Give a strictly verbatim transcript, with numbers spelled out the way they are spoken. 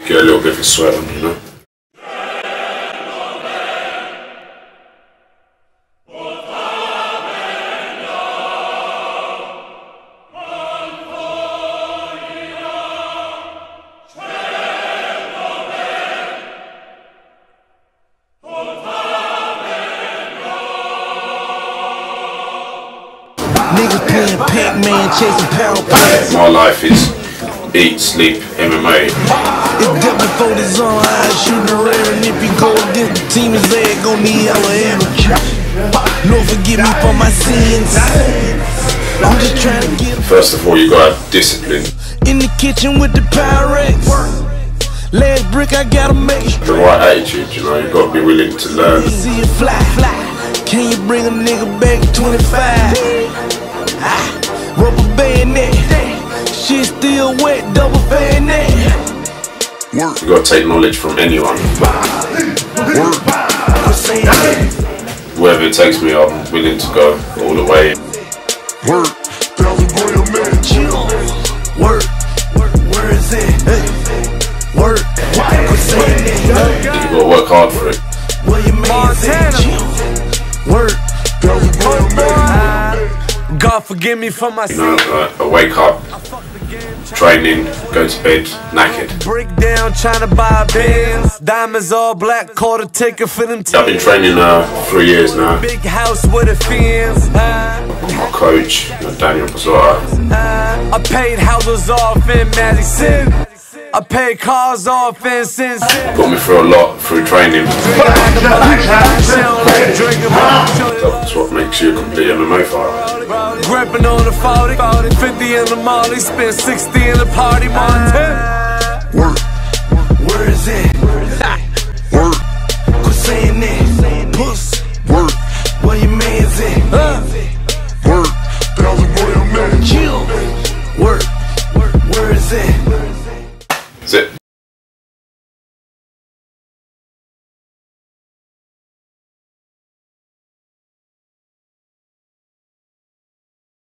get a little bit of a sweat on, you know. Niggas playing Pac-Man, chasing pound pounds. My life is eat, sleep, M M A. It's death before the zone, I shoot the rare. And if you go against the team, his leg gon' need hella amateur. Lord forgive me for my sins. I'm just trying to get. First of all, you gotta have discipline. In the kitchen with the Pyrex. Last brick, I gotta make it. The right attitude, you know, you gotta be willing to learn. See it fly, fly. Can you bring a nigga back twenty-five? Ah, rubber bayonet. Shit still wet, double bayonet. You gotta take knowledge from anyone. Wherever it takes me, I'm willing to go all the way. Work, work, work, where is it? Work, You gotta work hard for it. where your man's at? Work, God forgive me for my You know, uh, I wake up, training, go to bed, knackered. break down, trying to buy Benz. Diamonds all black, caught a ticket for them. I've been training uh, three years now. Big house with a fence. My coach, you know, Daniel Pazzotta. I paid houses off in Magic City. I paid cars off in Sin City. Got me through a lot through training. That's what makes you a complete M M A fighter. Gripping on the forty, fifty in the molly, spent sixty in the party, Montana. Work, where is it?